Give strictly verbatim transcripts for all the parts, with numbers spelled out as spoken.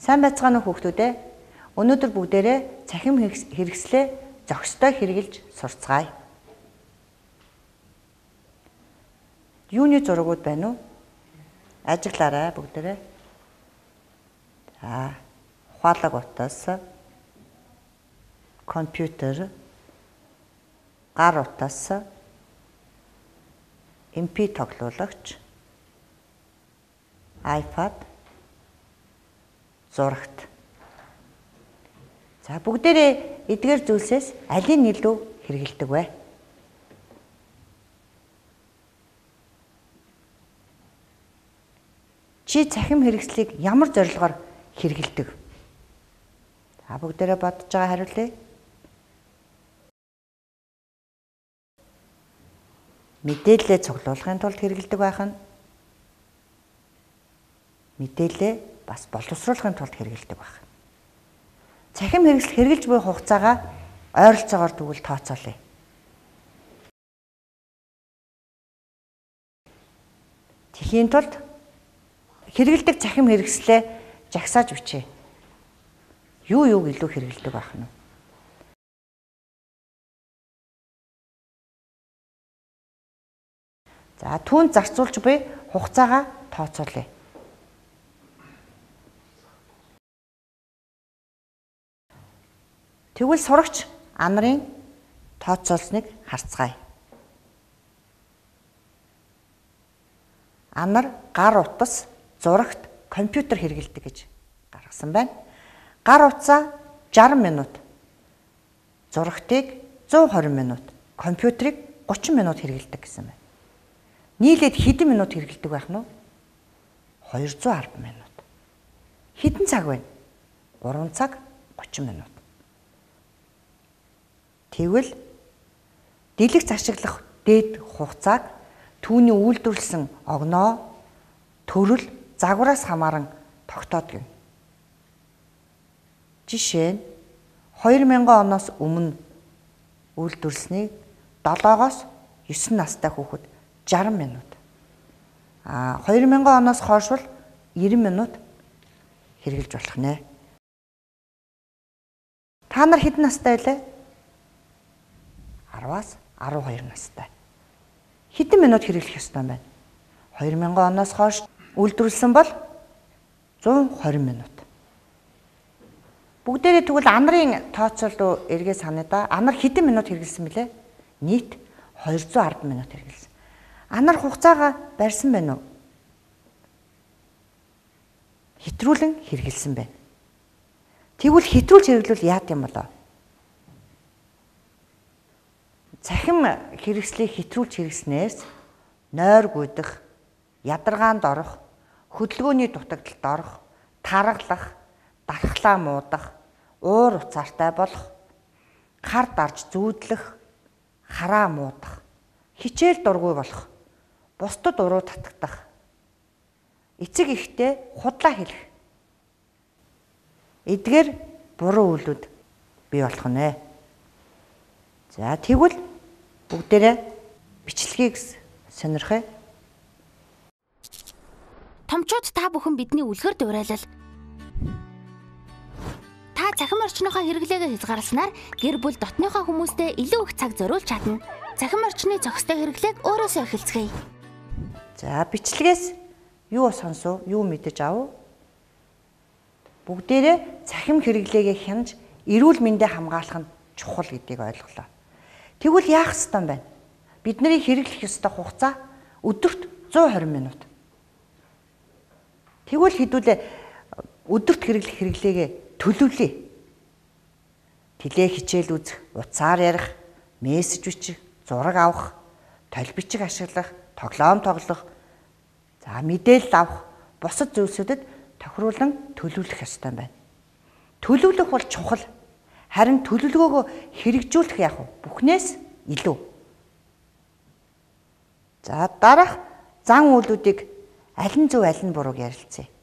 Сайн байцгаана уу хүүхдүүд ээ. Өнөөдөр бүгдээрээ цахим хэрэгслээ зохистой хэрэгжилж сурцгаая. Юуны зургууд байна уу? Ажиглаарай бүгдээрээ. За, ухаалаг утас, компьютер, гар утас, эм пи тоглуулагч, iPad, зурагт. За бүгдээрээ эдгээр зүйлсээс алийг нь илүү хэрэгэлдэг вэ? Чи цахим хэрэгслийг ямар зорилгоор хэрэгэлдэг? За бүгдээрээ бодож байгаа хариулъя. Мэдээлэлээ цуглуулахын тулд хэрэгэлдэг байх нь. Мэдээлэлээ бас боловсруулахын тулд хэрэгэлдэг байх. Цахим хэрэгсэл хэрэгжилж буй хугацаагаа ойролцоогоор тэгвэл тооцоолъё. Тэхийн тулд хэрэгэлдэг цахим хэрэгслээ жагсааж бичээ. Юу юуг илүү хэрэгэлдэг байх нь вэ? За түүнд зарцуулж буй хугацаагаа тооцоолъё. Тэгвэл сурагч ан нарын тооцоолсныг харцгаая. Ан нар гар утас, зурагт, компьютер хэрэгэлдэг гэж гаргасан байна. Гар утсаа жаргал минут, зурагтыг зуун хорин минут, компьютерыг гучин минут хэрэгэлдэг гэсэн байна. Нийлээд хэдэн минут хэрэгэлдэг байх нь вэ? хоёр зуун арван минут. Хэдэн цаг вэ? гурван цаг гучин минут. Тэгвэл дэлгэц ашиглах дээд хугацааг түүний үйлдвэрлэсэн огноо, төрөл, загвараас хамааран тогтоодог юм. Жишээ нь хоёр мянган оноос өмнө үйлдвэрлэснийг долоогоос есөн настай хүүхэд жаргал минут. А хоёр мянган оноос хойш бол найман минут хэрэгжилж болох нэ. Та нар хэдэн настай вэ? араваас арван хоёр настай. Хэдэн минут хэрэглэх ёстой байна? хоёр мянган оноос хойш үйлдвэрлэсэн бол зуун хорин минут. Бүгдээрээ тэгвэл ан нарын тооцоол руу эргээ санаа да. Ан нар хэдэн минут хэрэглэсэн бэлээ? Нийт хоёр зуун арван минут хэрэглэсэн. Ан нар хугацаагаа барьсан байна уу? Хэтрүүлэн хэрэглэсэн байна. Тэгвэл хэтрүүлж хэрэглүүл яат юм болоо? Цахим хэрэгслийг хэтрүүлж хэрэгснээс нойр гүйдэх, ядаргаанд орох, хөдөлгөөний дутагдалд орох, таргалах, дархлаа муудах, уур уцаартай болох, хар дарж зүүдлэх, хараа муудах, хичээл дургүй болох, бусдад уруу татагдах, эцэг ихтэй худлаа хэлэх. Эдгээр буруу үйлүүд бий болох нэ. За тэгвэл бүгдээрээ бичлэгийг сонирхъя. Томчууд та бүхэн бидний үлгэр дуурайлал. Та цахим орчныхоо хэрэглээгээ хязгаарласнаар гэр бүл дотныхоо хүмүүстэй илүү их цаг зориулж чадна. Цахим орчны зохистой хэрэглээг өөрөөсөө эхэлцгээе. За бичлэгээс юу сонсов, юу мэдэж ав? Бүгдээрээ цахим хэрэглээгээ хянаж эрүүл мэндэ хамгаалах нь чухал гэдгийг ойлголоо. Тэгвэл яах ёстой юм бэ? Бидний хэрэглэх ёстой хугацаа өдөрт зуун хорин минут. Тэгвэл хэдүүлээ өдөрт хэрэглэх хэрэглээгээ төлөвлөе. Тэлээ хичээл үзэх, утсаар ярих, мессеж бичих, зураг авах, толь бичиг ашиглах, тоглоом тоглох, за мэдээлэл авах, бусад зүйлсүүдэд тохируулан төлөвлөх ёстой юм байна. Төлөвлөх бол чухал. Харин төлөвлөгөөгөө хэрэгжүүлэх яах вэ? Бүхнээс илүү. За дараах зан үйлүүдийг аль нь зөв аль нь бурууг ярилцъя.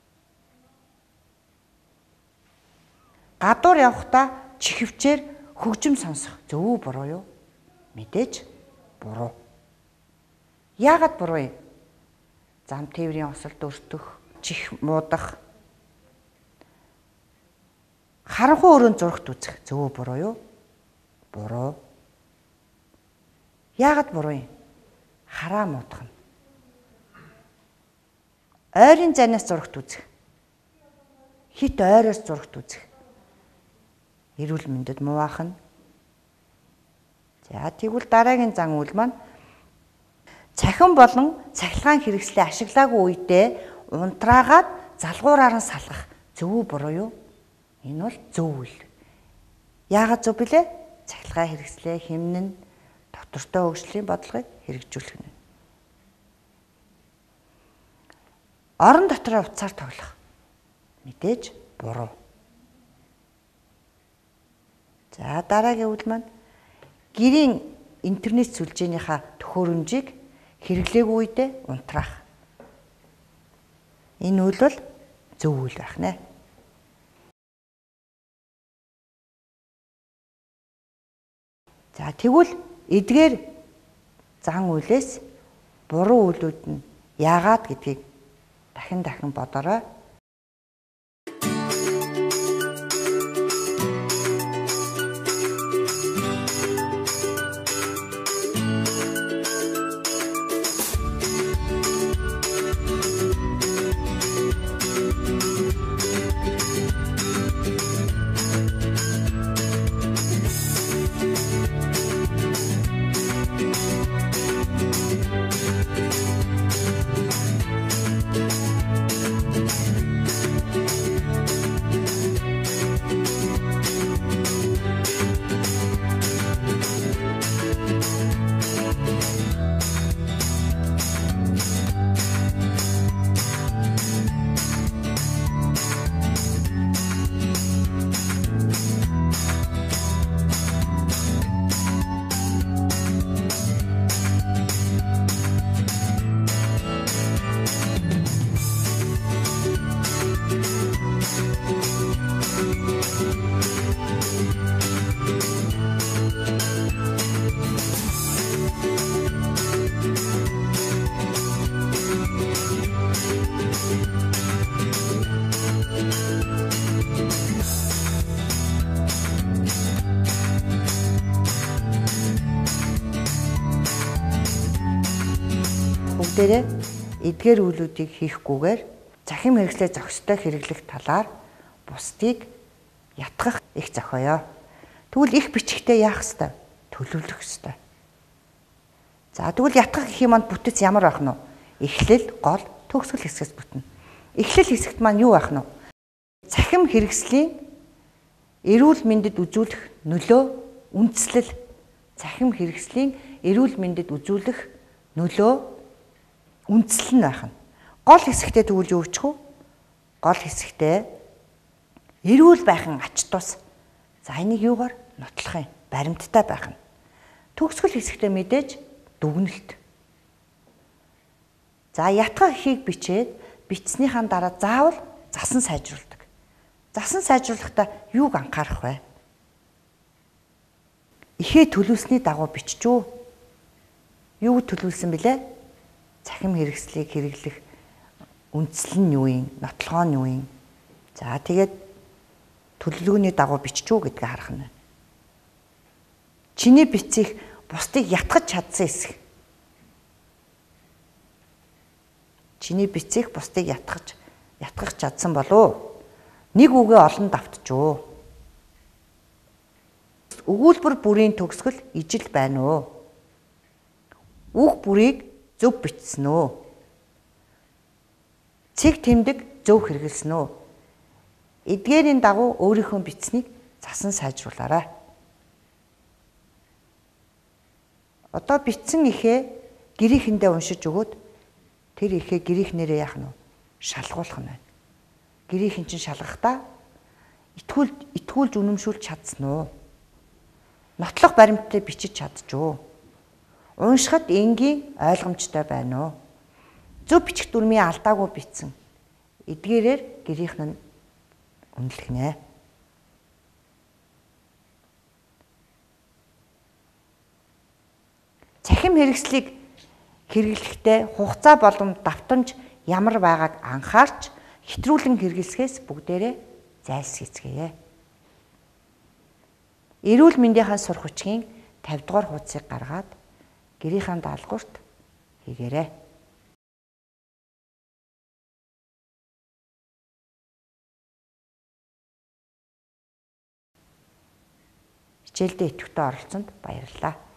Гадуур явахдаа чихвчээр хөгжим сонсох зөв үү буруу юу? Мэдээж буруу. Яагаад буруу юм? Зам тээврийн осолд өртөх, чих муудах, Харанхуй өрөөнд зурагт үзэх зөв буруу юу? Буруу. Яагаад буруу юм? Хараа муудах нь. Ойрын занаас зурагт үзэх. Хит ойроос зурагт үзэх. Эрүүл мэндэд муу ахна. За тэгвэл дараагийн зан үйл маань цахим болон цахилгаан хэрэгслээ ашиглаагүй үедээ унтраагаад залгуураар нь салгах зөв буруу юу? Энэ бол зөв үйл. Яагаад зөв билээ? Цахилгаан хэрэгслээ хэмнэн доктортой хөгжлийн бодлогыг хэрэгжүүлэх нь. Орон дотроо уцаар тоглох. Мэдээж буруу. За дараагийн үйл маань гэрийн интернет сүлжээнийхаа төхөөрөмжийг хэрэглээгүй үедээ унтраах. Энэ үйл бол зөв үйл байх нэ. За тэгвэл эдгээр зан үйлээс буруу үйлүүд нь яагаад гэдгийг дахин дахин бодорой. Бүгдээрээ эдгээр үйлүүдийг хийхгүйгээр цахим хэрэгслээ зохистой хэрэглэх талаар бусдыг ятгах их зохиоё. Тэгвэл их бичгтээ яах ёстой? Төлөвлөх ёстой. За тэгвэл ятгах гэх юм маань бүтэц ямар байх нь вэ? Эхлэл, гол, төгсгөл хэсгээс бүтнэ. Эхлэл хэсэгт маань юу байх нь вэ? Цахим хэрэгслийн эрүүл мэндэд үзүүлэх нөлөө, үндслэл. Цахим хэрэгслийн эрүүл мэндэд үзүүлэх нөлөө, үндслэл нь байх нь. Гол хэсэгтээ тэгвэл юу өчх вэ? Гол хэсэгтээ эрүүл байхын ач тус. За энийг юугаар нотлох юм? Баримттай байх нь. Төгсгөл хэсэгтээ мэдээж дүгнэлт. За ятгах эхийг бичээд бичснийхаа дараа заавал засан сайжруулдаг. Засан сайжруулахдаа юуг анхаарах вэ? Ихээ төлөвлөсний дагуу биччихв. Юуг төлөвлөсөн бэлээ? Цахим хэрэгслийг хэрэглэх үндслэл нь юу юм? Нотлогоо нь юу юм? За тэгээд төлөвлөгөөний дагуу биччихв гэдгийг харах нь. Чиний бичсийг бусдыг ятгах чадсан хэсэг. Чиний бичсийг бусдыг ятгах ятгах чадсан болов? Нэг үгээ олон давтчихв. Өгүүлбэр бүрийн төгсгөл ижил байна уу? Үг бүрийг зөв бичсэн үү? Цэг тэмдэг зөв хэрэгэлсэн үү? Эдгээрийн дагуу өөрийнхөө бичснийг засан сайжруулаарай. Одоо бичсэн ихээ гэрийнхэндээ уншиж өгөөд тэр ихээ гэрийнхнэрээ яах нь вэ? Шалгуулах нь байна. Гэрийнхэн чинь шалгахдаа итгүүл итгүүлж үнэмшүүлж чадсан уу? Нотлох баримттай бичиж чадчихв. Уншихад энгийн ойлгомжтой байна уу? Зөв бичих дүрмийн алдаагүй бичсэн. Эдгээрээр гэрийнхэн нь үнэлэх нэ. Цахим хэрэгслийг хэрэглэхдээ хугацаа болон давтамж ямар байгааг анхаарч хэтрүүлэн хэрэглэсгээс бүгдээрээ зайлсхийцгээе. Эрүүл мэндийнхаа сурах хүчгийн тавь дугаар хуудсыг гаргаад гэрийнхаа даалгаварт хийгээрэй. Хичээлдээ идэвхтэй оролцсонд баярлалаа.